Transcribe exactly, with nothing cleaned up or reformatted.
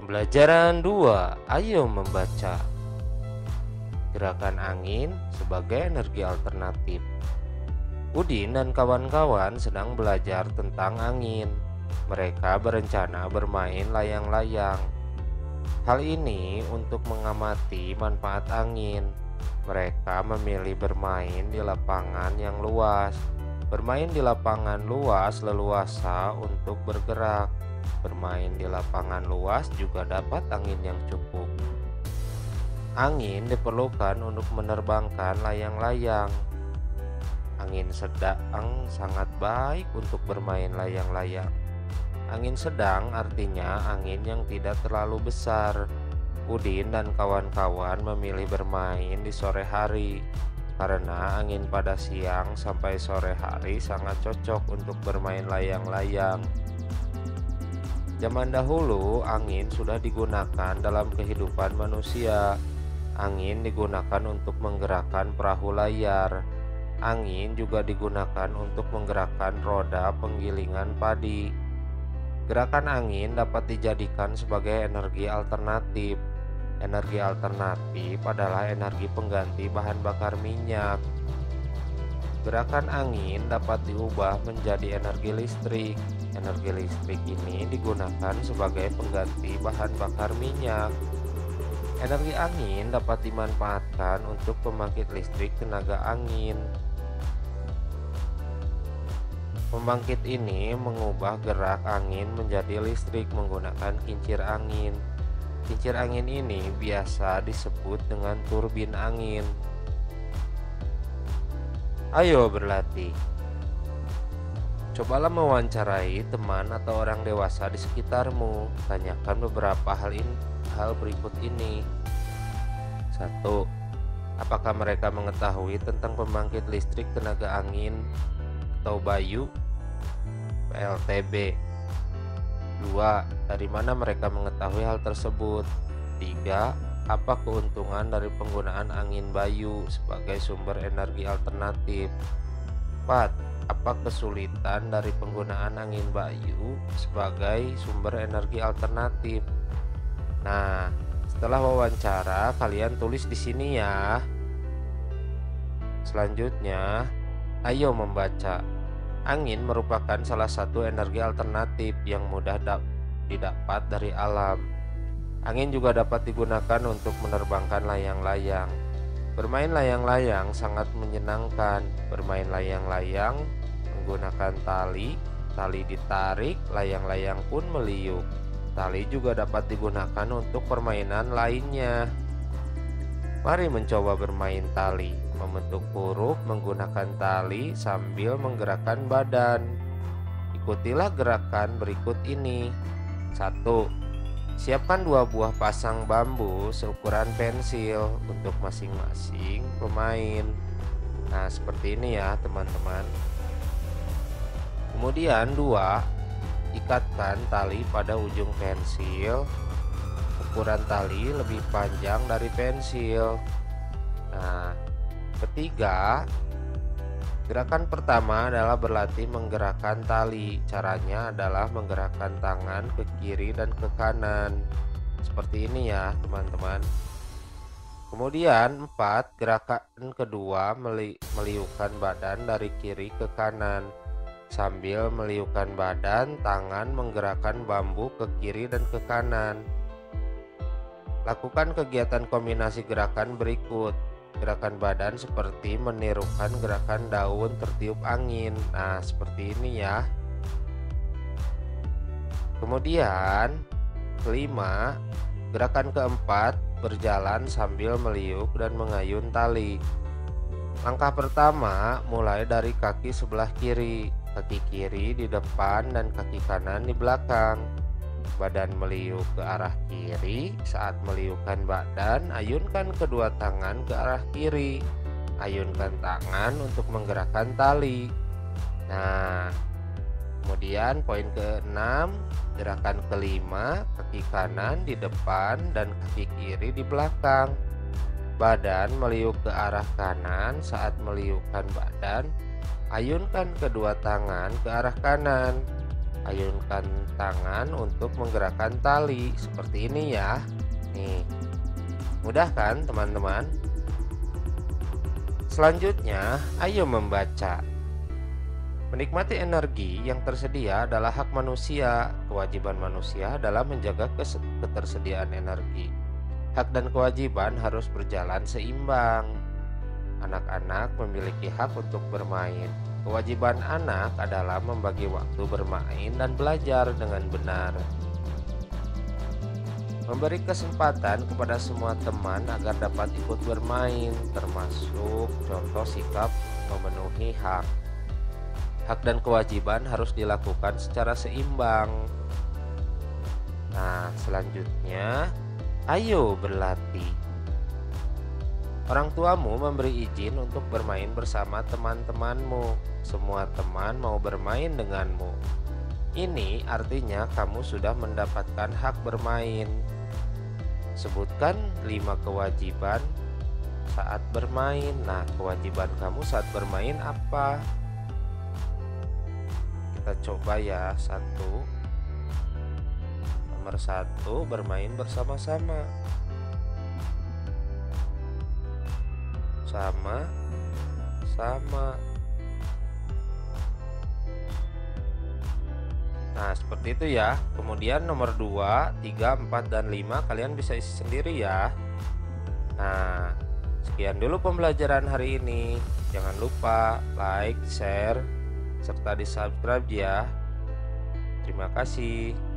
Pembelajaran dua. Ayo membaca. Gerakan angin sebagai energi alternatif. Udin dan kawan-kawan sedang belajar tentang angin. Mereka berencana bermain layang-layang. Hal ini untuk mengamati manfaat angin. Mereka memilih bermain di lapangan yang luas. Bermain di lapangan luas leluasa untuk bergerak. Bermain di lapangan luas juga dapat angin yang cukup. Angin diperlukan untuk menerbangkan layang-layang. Angin sedang sangat baik untuk bermain layang-layang. Angin sedang artinya angin yang tidak terlalu besar. Udin dan kawan-kawan memilih bermain di sore hari karena angin pada siang sampai sore hari sangat cocok untuk bermain layang-layang. Zaman dahulu, angin sudah digunakan dalam kehidupan manusia. Angin digunakan untuk menggerakkan perahu layar. Angin juga digunakan untuk menggerakkan roda penggilingan padi. Gerakan angin dapat dijadikan sebagai energi alternatif. Energi alternatif adalah energi pengganti bahan bakar minyak. Gerakan angin dapat diubah menjadi energi listrik. Energi listrik ini digunakan sebagai pengganti bahan bakar minyak. Energi angin dapat dimanfaatkan untuk pembangkit listrik tenaga angin. Pembangkit ini mengubah gerak angin menjadi listrik menggunakan kincir angin. Kincir angin ini biasa disebut dengan turbin angin. Ayo berlatih. Cobalah mewawancarai teman atau orang dewasa di sekitarmu. Tanyakan beberapa hal ini, hal berikut ini. Satu. Apakah mereka mengetahui tentang pembangkit listrik tenaga angin atau Bayu P L T B? Dua. Dari mana mereka mengetahui hal tersebut? Tiga. Apa keuntungan dari penggunaan angin Bayu sebagai sumber energi alternatif? Empat. Apa kesulitan dari penggunaan angin Bayu sebagai sumber energi alternatif? Nah, setelah wawancara, kalian tulis di sini ya. Selanjutnya, ayo membaca. Angin merupakan salah satu energi alternatif yang mudah didapat dari alam. Angin juga dapat digunakan untuk menerbangkan layang-layang. Bermain layang-layang sangat menyenangkan. Bermain layang-layang menggunakan tali, tali ditarik, layang-layang pun meliuk. Tali juga dapat digunakan untuk permainan lainnya. Mari mencoba bermain tali, membentuk huruf menggunakan tali sambil menggerakkan badan. Ikutilah gerakan berikut ini. Satu. Siapkan dua buah pasang bambu seukuran pensil untuk masing-masing pemain. Nah, seperti ini ya, teman-teman. Kemudian dua, ikatkan tali pada ujung pensil. Ukuran tali lebih panjang dari pensil. Nah, ketiga, gerakan pertama adalah berlatih menggerakkan tali. Caranya adalah menggerakkan tangan ke kiri dan ke kanan. Seperti ini ya, teman-teman. Kemudian empat, gerakan kedua meli meliukkan badan dari kiri ke kanan. Sambil meliukkan badan, tangan menggerakkan bambu ke kiri dan ke kanan. Lakukan kegiatan kombinasi gerakan berikut. Gerakan badan seperti menirukan gerakan daun tertiup angin. Nah, seperti ini ya. Kemudian kelima, gerakan keempat, berjalan sambil meliuk dan mengayun tali. Langkah pertama mulai dari kaki sebelah kiri. Kaki kiri di depan dan kaki kanan di belakang. Badan meliuk ke arah kiri. Saat meliukkan badan, ayunkan kedua tangan ke arah kiri. Ayunkan tangan untuk menggerakkan tali. Nah, kemudian poin keenam, gerakan kelima, kaki kanan di depan dan kaki kiri di belakang. Badan meliuk ke arah kanan. Saat meliukkan badan, ayunkan kedua tangan ke arah kanan. Ayunkan tangan untuk menggerakkan tali seperti ini ya. Nih, mudah kan teman-teman? Selanjutnya, ayo membaca. Menikmati energi yang tersedia adalah hak manusia. Kewajiban manusia adalah menjaga ketersediaan energi. Hak dan kewajiban harus berjalan seimbang. Anak-anak memiliki hak untuk bermain. Kewajiban anak adalah membagi waktu bermain dan belajar dengan benar. Memberi kesempatan kepada semua teman agar dapat ikut bermain, termasuk contoh sikap memenuhi hak. Hak dan kewajiban harus dilakukan secara seimbang. Nah, selanjutnya, ayo berlatih. Orang tuamu memberi izin untuk bermain bersama teman-temanmu. Semua teman mau bermain denganmu. Ini artinya kamu sudah mendapatkan hak bermain. Sebutkan lima kewajiban saat bermain. Nah, kewajiban kamu saat bermain apa? Kita coba ya. Satu. Nomor satu, bermain bersama-sama. Sama sama. Nah, seperti itu ya. Kemudian nomor dua, tiga, empat, dan lima kalian bisa isi sendiri ya. Nah, sekian dulu pembelajaran hari ini. Jangan lupa like, share, serta di subscribe ya. Terima kasih.